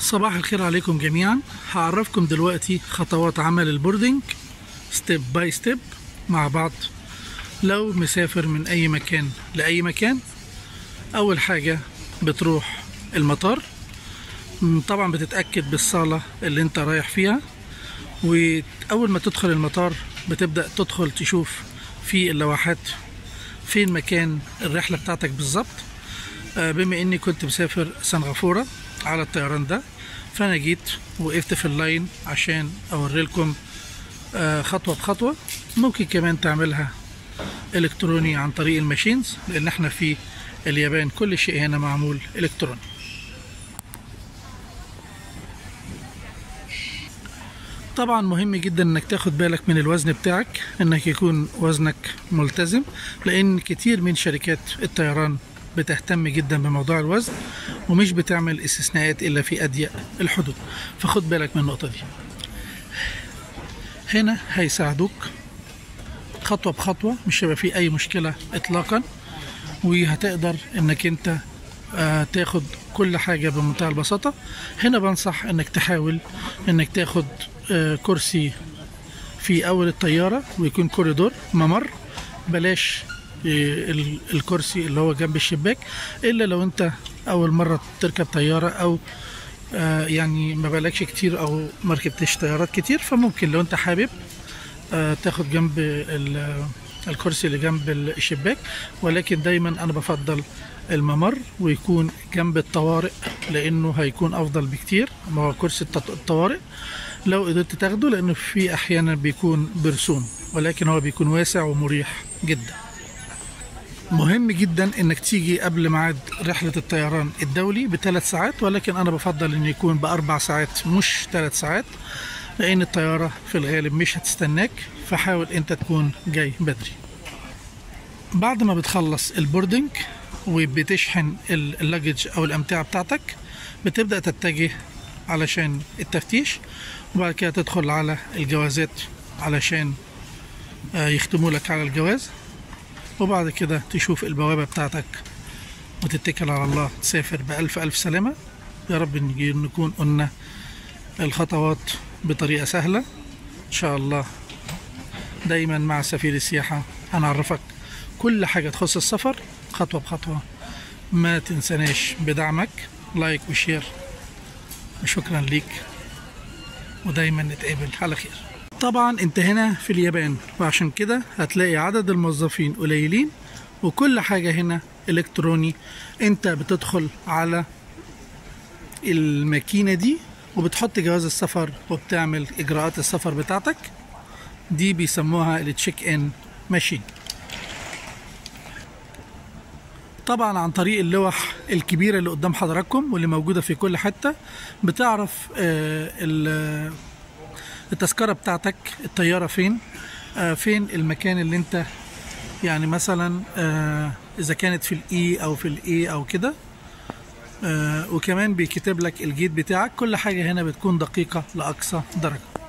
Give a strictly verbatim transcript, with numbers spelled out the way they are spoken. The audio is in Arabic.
صباح الخير عليكم جميعا. هعرفكم دلوقتي خطوات عمل البوردنج ستيب باي ستيب مع بعض. لو مسافر من اي مكان لاي مكان، اول حاجة بتروح المطار، طبعا بتتأكد بالصالة اللي انت رايح فيها، واول ما تدخل المطار بتبدأ تدخل تشوف في اللوحات فين مكان الرحلة بتاعتك بالظبط. بما اني كنت مسافر سنغافورة على الطيران ده، فانا جيت وقفت في اللاين عشان اوري لكم خطوة بخطوة. ممكن كمان تعملها الكتروني عن طريق الماشينز، لان احنا في اليابان كل شيء هنا معمول الكتروني. طبعا مهم جدا انك تاخد بالك من الوزن بتاعك، انك يكون وزنك ملتزم، لان كتير من شركات الطيران بتهتم جدا بموضوع الوزن ومش بتعمل استثناءات الا في اضيق الحدود، فخد بالك من النقطة دي. هنا هيساعدوك خطوة بخطوة، مش هيبقى فيه اي مشكلة اطلاقا، وهتقدر انك انت آه تاخد كل حاجة بمنتهى البساطة. هنا بنصح انك تحاول انك تاخد آه كرسي في اول الطيارة، ويكون كوريدور ممر، بلاش الكرسي اللي هو جنب الشباك، الا لو انت اول مرة تركب طيارة او آه يعني ما بالكش كتير او ما ركبتش طيارات كتير، فممكن لو انت حابب آه تاخد جنب الكرسي اللي جنب الشباك. ولكن دايما انا بفضل الممر، ويكون جنب الطوارئ، لانه هيكون افضل بكتير. ما هو كرسي الطوارئ لو قدرت تاخده، لانه في احيانا بيكون برسوم، ولكن هو بيكون واسع ومريح جدا. مهم جدا انك تيجي قبل ميعاد رحلة الطيران الدولي بثلاث ساعات، ولكن انا بفضل انه يكون باربع ساعات مش ثلاث ساعات، لان الطيارة في الغالب مش هتستناك، فحاول انت تكون جاي بدري. بعد ما بتخلص البوردنج وبتشحن اللاجج او الامتعة بتاعتك، بتبدأ تتجه علشان التفتيش، وبعد كده تدخل على الجوازات علشان يختموا لك على الجواز، وبعد كده تشوف البوابة بتاعتك وتتكل على الله، تسافر بألف ألف سلامة. يا رب نكون قلنا الخطوات بطريقة سهلة إن شاء الله. دايما مع سفير السياحة هنعرفك كل حاجة تخص السفر خطوة بخطوة. ما تنسناش بدعمك، لايك وشير، وشكرا ليك، ودايما نتقابل على خير. طبعا انت هنا في اليابان، وعشان كده هتلاقي عدد الموظفين قليلين، وكل حاجة هنا الكتروني. انت بتدخل على الماكينة دي وبتحط جواز السفر وبتعمل اجراءات السفر بتاعتك، دي بيسموها التشيك ان ماشين. طبعا عن طريق اللوح الكبيرة اللي قدام حضراتكم واللي موجودة في كل حتة، بتعرف آه التذكرة بتاعتك، الطيارة فين، آه فين المكان اللي انت يعني مثلا آه اذا كانت في الاي او في الاي او كده، آه وكمان بيكتب لك الجيت بتاعك. كل حاجة هنا بتكون دقيقة لأقصى درجة.